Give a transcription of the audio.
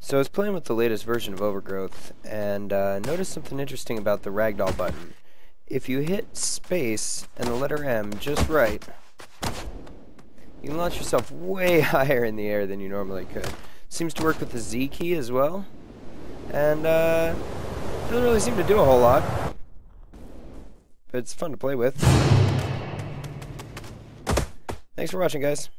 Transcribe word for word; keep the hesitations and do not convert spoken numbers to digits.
So I was playing with the latest version of Overgrowth, and uh, noticed something interesting about the ragdoll button. If you hit space and the letter M just right, you can launch yourself way higher in the air than you normally could. Seems to work with the Z key as well, and uh, doesn't really seem to do a whole lot, but it's fun to play with. Thanks for watching, guys.